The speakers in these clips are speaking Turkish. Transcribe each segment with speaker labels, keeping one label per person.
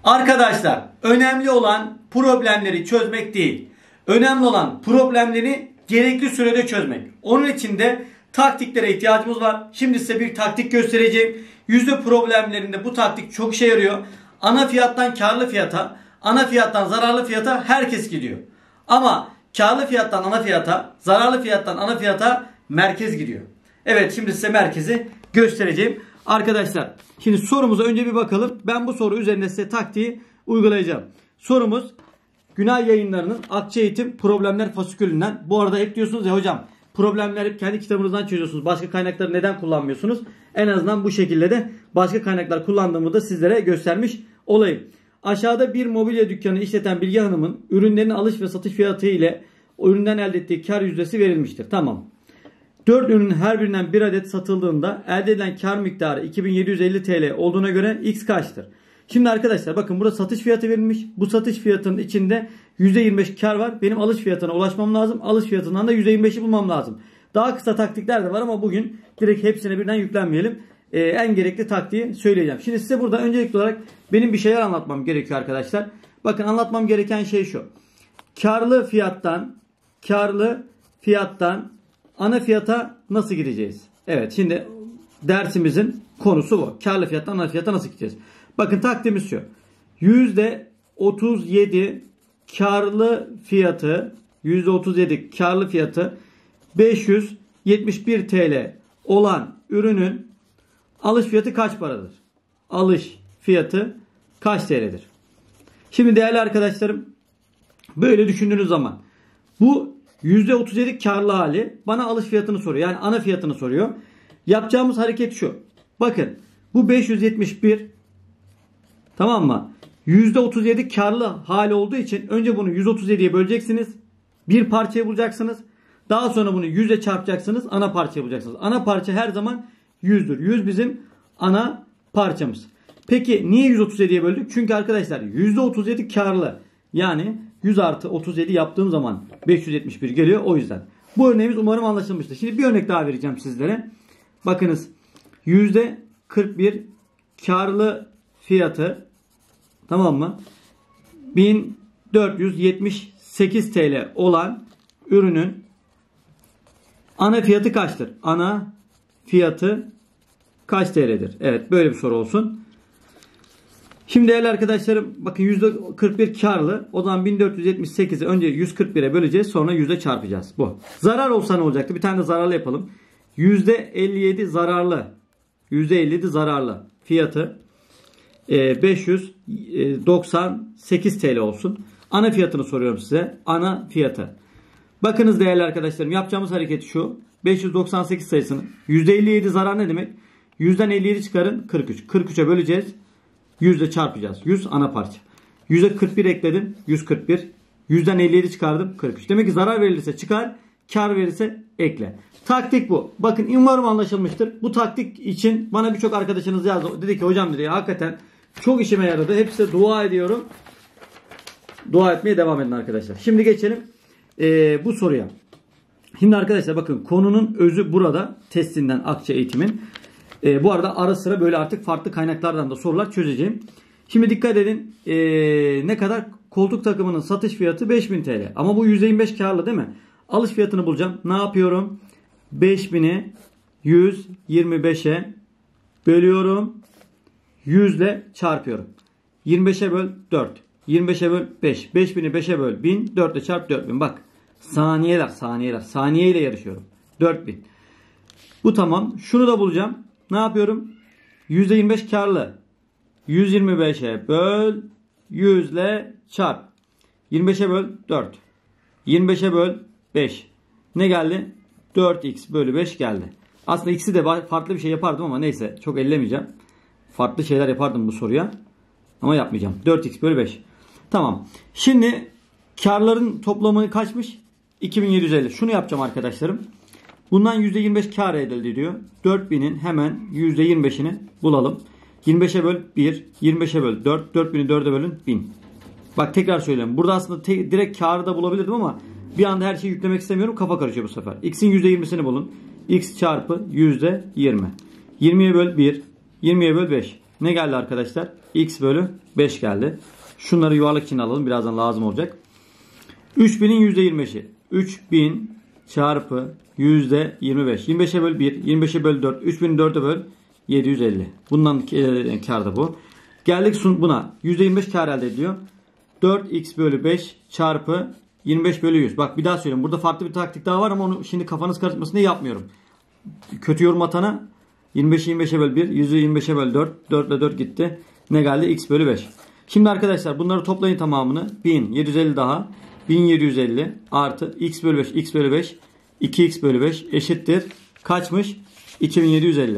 Speaker 1: Arkadaşlar, önemli olan problemleri çözmek değil. Önemli olan problemleri gerekli sürede çözmek. Onun için de taktiklere ihtiyacımız var. Şimdi size bir taktik göstereceğim. Yüzde problemlerinde bu taktik çok işe yarıyor. Ana fiyattan karlı fiyata, ana fiyattan zararlı fiyata herkes gidiyor. Ama karlı fiyattan ana fiyata, zararlı fiyattan ana fiyata merkez gidiyor. Evet, şimdi size merkezi göstereceğim. Arkadaşlar, şimdi sorumuza önce bir bakalım. Ben bu soru üzerinde size taktiği uygulayacağım. Sorumuz Günay Yayınları'nın Akça Eğitim Problemler Fasikülünden. Bu arada hep diyorsunuz ya hocam, problemleri hep kendi kitabınızdan çözüyorsunuz. Başka kaynakları neden kullanmıyorsunuz? En azından bu şekilde de başka kaynaklar kullandığımı da sizlere göstermiş olayım. Aşağıda bir mobilya dükkanı işleten Bilge Hanım'ın ürünlerin alış ve satış fiyatı ile o üründen elde ettiği kar yüzdesi verilmiştir. Tamam. 4 ürünün her birinden 1 adet satıldığında elde edilen kar miktarı 2750 TL olduğuna göre X kaçtır? Şimdi arkadaşlar bakın, burada satış fiyatı verilmiş. Bu satış fiyatının içinde %25 kar var. Benim alış fiyatına ulaşmam lazım. Alış fiyatından da %25'i bulmam lazım. Daha kısa taktikler de var ama bugün direkt hepsine birden yüklenmeyelim. En gerekli taktiği söyleyeceğim. Şimdi size burada öncelikli olarak benim bir şeyler anlatmam gerekiyor arkadaşlar. Bakın, anlatmam gereken şey şu. Karlı fiyattan ana fiyata nasıl gideceğiz? Evet, şimdi dersimizin konusu bu. Karlı fiyattan ana fiyata nasıl gideceğiz? Bakın, taktiğimiz şu. %37 karlı fiyatı 571 TL olan ürünün alış fiyatı kaç paradır? Alış fiyatı kaç TL'dir? Şimdi değerli arkadaşlarım, böyle düşündüğünüz zaman bu %37 karlı hali bana alış fiyatını soruyor. Yani ana fiyatını soruyor. Yapacağımız hareket şu. Bakın, bu 571, tamam mı? %37 karlı hali olduğu için önce bunu 137'ye böleceksiniz. Bir parçayı bulacaksınız. Daha sonra bunu 100'e çarpacaksınız. Ana parçayı bulacaksınız. Ana parça her zaman 100'dür. 100 bizim ana parçamız. Peki niye 137'ye böldük? Çünkü arkadaşlar %37 karlı. Yani 100 artı 37 yaptığım zaman 571 geliyor. O yüzden. Bu örneğimiz umarım anlaşılmıştır. Şimdi bir örnek daha vereceğim sizlere. Bakınız. %41 karlı fiyatı, tamam mı? 1478 TL olan ürünün ana fiyatı kaçtır? Ana fiyatı kaç TL'dir? Evet, böyle bir soru olsun. Şimdi değerli arkadaşlarım, bakın %41 karlı. O zaman 1478'i önce 141'e böleceğiz. Sonra 100'e çarpacağız. Bu. Zarar olsa ne olacaktı? Bir tane de zararlı yapalım. %57 zararlı. %57 zararlı fiyatı 598 TL olsun. Ana fiyatını soruyorum size. Ana fiyatı. Bakınız değerli arkadaşlarım, yapacağımız hareket şu. 598 sayısının %57 zarar ne demek? 100'den 57 çıkarın 43. 43'e böleceğiz. 100'le çarpacağız. 100 ana parça. 100'e 41 ekledim. 141. 100'den 57 çıkardım. 43. Demek ki zarar verilirse çıkar. Kar verirse ekle. Taktik bu. Bakın, umarım anlaşılmıştır. Bu taktik için bana birçok arkadaşınız yazdı. Dedi ki hocam, dedi ya, hakikaten çok işime yaradı. Hepsi dua ediyorum. Dua etmeye devam edin arkadaşlar. Şimdi geçelim bu soruya. Şimdi arkadaşlar bakın, konunun özü burada. Testinden Akça Eğitim'in. Bu arada ara sıra böyle artık farklı kaynaklardan da sorular çözeceğim. Şimdi dikkat edin. Ne kadar? Koltuk takımının satış fiyatı 5000 TL. Ama bu %25 karlı değil mi? Alış fiyatını bulacağım. Ne yapıyorum? 5000'i 125'e bölüyorum. 100 ile çarpıyorum. 25'e böl 4. 25'e böl 5. 5000'i 5'e böl 1000. 4 ile çarp 4000. Bak. Saniyeler. Saniye ile yarışıyorum. 4000. Bu tamam. Şunu da bulacağım. Ne yapıyorum? %25 karlı. 125'e böl 100 ile çarp. 25'e böl 4. 25'e böl 5. Ne geldi? 4x bölü 5 geldi. Aslında x'i de farklı bir şey yapardım ama neyse, çok ellemeyeceğim. Farklı şeyler yapardım bu soruya. Ama yapmayacağım. 4x bölü 5. Tamam. Şimdi karların toplamı kaçmış? 2750. Şunu yapacağım arkadaşlarım. Bundan %25 kar elde ediliyor. 4000'in hemen %25'ini bulalım. 25'e böl 1. 25'e böl 4. 4000'i 4'e bölün 1000. Bak, tekrar söylüyorum. Burada aslında direkt karı da bulabilirdim ama bir anda her şeyi yüklemek istemiyorum. Kafa karışıyor bu sefer. X'in %20'sini bulun. X çarpı %20. 20'ye böl 1. 20'ye böl 5. Ne geldi arkadaşlar? X bölü 5 geldi. Şunları yuvarlak için alalım. Birazdan lazım olacak. 3000'in %25'i. 3000 çarpı %25. 25'e böl 1. 25'e böl 4. 3000'i 4'e böl 750. Bundan kar da bu. Geldik buna. %25 kar elde ediyor. 4x bölü 5 çarpı 25 bölü 100. Bak bir daha söyleyeyim. Burada farklı bir taktik daha var ama onu şimdi kafanız karışmasın diye yapmıyorum. Kötü yorum atana 25'i 25'e böl 1. 100'ü 25'e böl 4. 4 ile 4 gitti. Ne geldi? X bölü 5. Şimdi arkadaşlar bunları toplayın tamamını. 1750 daha. 1750 artı x bölü 5. X bölü 5. 2x bölü 5 eşittir. Kaçmış? 2750.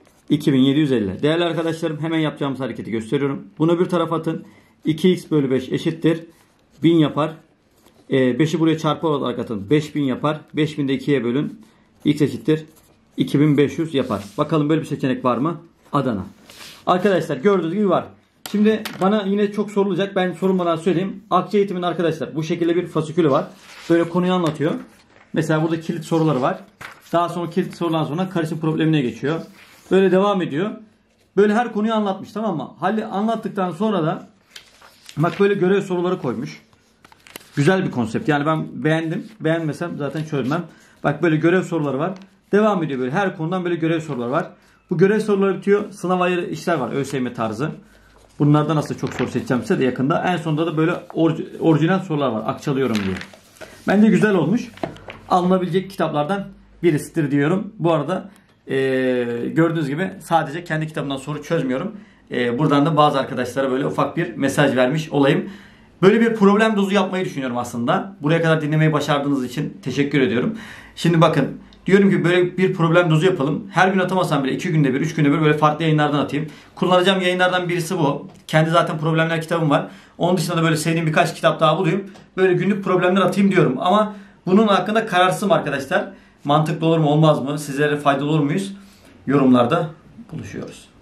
Speaker 1: 2750. Değerli arkadaşlarım hemen yapacağımız hareketi gösteriyorum. Bunu bir tarafa atın. 2x bölü 5 eşittir. 1000 yapar. 5'i buraya çarpı olarak atın. 5000 yapar. 5000 de 2'ye bölün. X eşittir. 2500 yapar. Bakalım böyle bir seçenek var mı? Adana. Arkadaşlar gördüğünüz gibi var. Şimdi bana yine çok sorulacak. Ben sorulmadan söyleyeyim. Akça eğitimin arkadaşlar bu şekilde bir fasikülü var. Böyle konuyu anlatıyor. Mesela burada kilit soruları var. Daha sonra kilit sorudan sonra karışım problemine geçiyor. Böyle devam ediyor. Böyle her konuyu anlatmış, tamam mı? Halli anlattıktan sonra da bak böyle görev soruları koymuş. Güzel bir konsept. Yani ben beğendim. Beğenmesem zaten çözmem. Bak böyle görev soruları var. Devam ediyor böyle. Her konudan böyle görev soruları var. Bu görev soruları bitiyor. Sınav ayrı işler var. ÖSYM tarzı. Bunlardan nasıl çok soru seçeceğim size de yakında. En sonunda da böyle orijinal sorular var. Akçalıyorum diye. Bence güzel olmuş. Alınabilecek kitaplardan birisidir diyorum. Bu arada gördüğünüz gibi sadece kendi kitabımdan soru çözmüyorum. Buradan da bazı arkadaşlara böyle ufak bir mesaj vermiş olayım. Böyle bir problem dozu yapmayı düşünüyorum aslında. Buraya kadar dinlemeyi başardığınız için teşekkür ediyorum. Şimdi bakın diyorum ki böyle bir problem dozu yapalım. Her gün atamasam bile 2 günde bir, 3 günde bir böyle farklı yayınlardan atayım. Kullanacağım yayınlardan birisi bu. Kendi zaten problemler kitabım var. Onun dışında da böyle sevdiğim birkaç kitap daha bulayım. Böyle günlük problemler atayım diyorum. Ama bunun hakkında kararsızım arkadaşlar. Mantıklı olur mu olmaz mı? Sizlere faydalı olur muyuz? Yorumlarda buluşuyoruz.